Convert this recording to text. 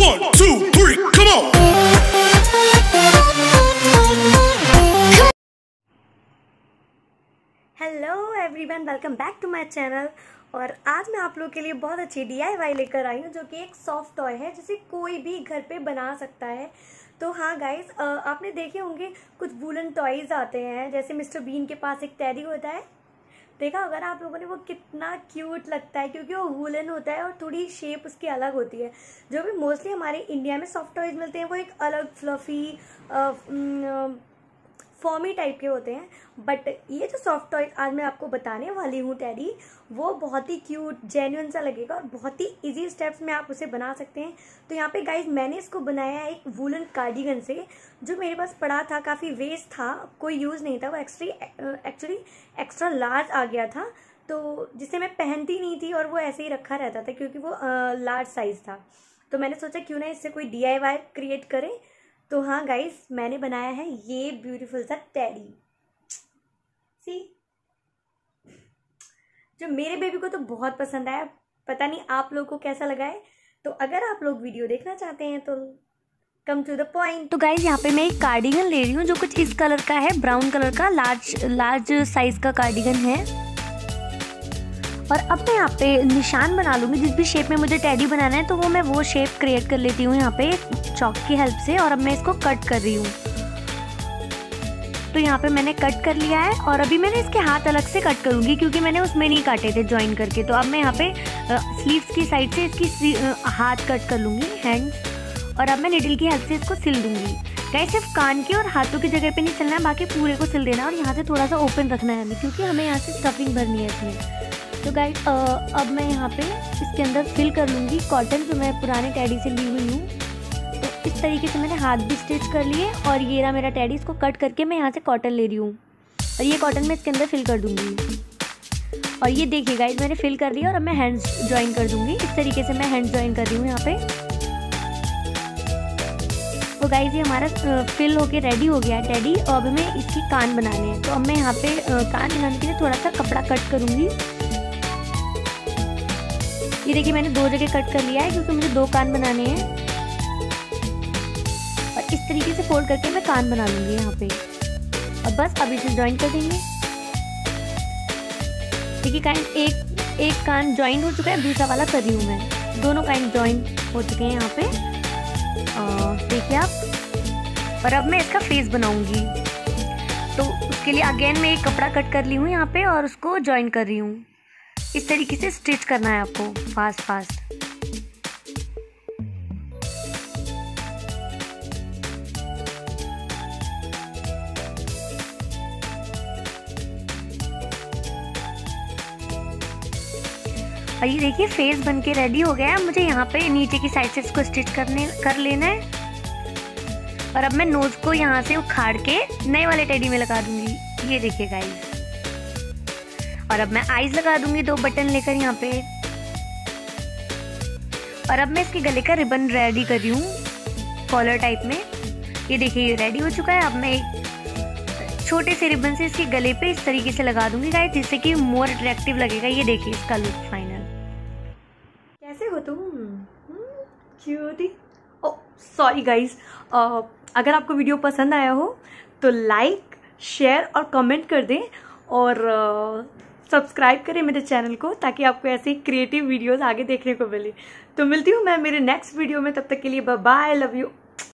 1, 2, 3, come on! Hello everyone, welcome back to my channel. और आज मैं आप लोगों के लिए बहुत अच्छी DIY लेकर आई हूँ, जो कि एक सॉफ्ट टॉय है जिसे कोई भी घर पे बना सकता है। तो हाँ गाइस, आपने देखे होंगे कुछ वूलन टॉयज़ आते हैं, जैसे मिस्टर बीन के पास एक टेडी होता है, देखा अगर आप लोगों ने, वो कितना क्यूट लगता है क्योंकि वो वूलन होता है और थोड़ी शेप उसकी अलग होती है। जो भी मोस्टली हमारे इंडिया में सॉफ्ट टॉयज़ मिलते हैं वो एक अलग फ्लफ़ी फॉर्मी टाइप के होते हैं, बट ये जो सॉफ्ट टॉय आज मैं आपको बताने वाली हूँ टेडी, वो बहुत ही क्यूट जेन्युइन सा लगेगा और बहुत ही इजी स्टेप्स में आप उसे बना सकते हैं। तो यहाँ पे गाइज मैंने इसको बनाया है एक वूलन कार्डिगन से, जो मेरे पास पड़ा था, काफ़ी वेस्ट था, कोई यूज़ नहीं था, वो एक्चुअली एक्स्ट्रा लार्ज आ गया था, तो जिसे मैं पहनती नहीं थी और वो ऐसे ही रखा रहता था क्योंकि वो लार्ज साइज़ था। तो मैंने सोचा क्यों ना इससे कोई DIY क्रिएट करें। तो हाँ गाइस, मैंने बनाया है ये ब्यूटीफुल सा टेडी। सी, जो मेरे बेबी को तो बहुत पसंद आया, पता नहीं आप लोगों को कैसा लगा है। तो अगर आप लोग वीडियो देखना चाहते हैं तो कम टू द पॉइंट। तो गाइज यहाँ पे मैं एक कार्डिगन ले रही हूँ जो कुछ इस कलर का है, ब्राउन कलर का, लार्ज साइज का कार्डिगन है। और अब मैं यहाँ पे निशान बना लूँगी, जिस भी शेप में मुझे टेडी बनाना है तो वो शेप क्रिएट कर लेती हूँ यहाँ पे चॉक की हेल्प से। और अब मैं इसको कट कर रही हूँ। तो यहाँ पे मैंने कट कर लिया है और अभी मैंने इसके हाथ अलग से कट करूँगी क्योंकि मैंने उसमें नहीं काटे थे ज्वाइन करके। तो अब मैं यहाँ पे स्लीव्स की साइड से इसकी हाथ कट कर लूँगी, हैंड्स, और अब मैं निडल की हेल्प से इसको सिल दूँगी। गाइस सिर्फ कान की और हाथों की जगह पे नहीं सिलना है, बाकी पूरे को सिल देना और यहाँ से थोड़ा सा ओपन रखना है हमें, क्योंकि हमें यहाँ से स्टफिंग भरनी है इसमें। तो गाइस अब मैं यहाँ पे इसके अंदर फिल कर लूँगी कॉटन, जो मैं पुराने टेडी से ली हुई हूँ। तो इस तरीके से मैंने हाथ भी स्टिच कर लिए और ये रहा मेरा टेडी। इसको कट करके मैं यहाँ से कॉटन ले रही हूँ और ये कॉटन मैं इसके अंदर फिल कर दूँगी। और ये देखिए गाइस, मैंने फिल कर लिया और अब मैं हैंड्स ज्वाइन कर दूँगी। इस तरीके से मैं हैंड्स ज्वाइन कर रही हूँ यहाँ पे। तो गाइस ये हमारा फिल होके रेडी हो गया है टेडी। और अब हमें इसकी कान बनाने हैं। तो अब मैं यहाँ पे कान बनाने के लिए थोड़ा सा कपड़ा कट करूँगी। ये देखिए मैंने 2 जगह कट कर लिया है क्योंकि मुझे 2 कान बनाने हैं। और इस तरीके से फोल्ड करके मैं कान बना लूँगी यहाँ पे। और बस अब इसे ज्वाइन कर देंगे। देखिए कान एक कान ज्वाइन हो चुका है, दूसरा वाला कर रही हूँ मैं। दोनों कान ज्वाइन हो चुके हैं यहाँ पे, देखिए आप। और अब मैं इसका फेस बनाऊँगी। तो उसके लिए अगेन मैं एक कपड़ा कट कर ली हूँ यहाँ पे और उसको ज्वाइन कर रही हूँ। इस तरीके से स्टिच करना है आपको फास्ट। और ये देखिए फेस बन के रेडी हो गया है। मुझे यहाँ पे नीचे की साइड से इसको स्टिच कर लेना है। और अब मैं नोज को यहाँ से उखाड़ के नए वाले टेडी में लगा दूंगी। ये देखिए गाइस। और अब मैं आईज लगा दूंगी 2 बटन लेकर यहाँ पे। और अब मैं इसके गले का रिबन रेडी कर रही हूँ कॉलर टाइप में। ये देखिए ये रेडी हो चुका है। अब मैं एक छोटे से रिबन से इसके गले पे इस तरीके से लगा दूंगी गाइस, जिससे कि मोर अट्रैक्टिव लगेगा। ये देखिए इसका लुक फाइनल। कैसे हो तुम? क्यूटी। ओ सॉरी गाइस, अगर आपको वीडियो पसंद आया हो तो लाइक, शेयर और कमेंट कर दें और सब्सक्राइब करें मेरे चैनल को, ताकि आपको ऐसे क्रिएटिव वीडियोस आगे देखने को मिले। तो मिलती हूँ मैं मेरे नेक्स्ट वीडियो में, तब तक के लिए बाय बाय, लव यू।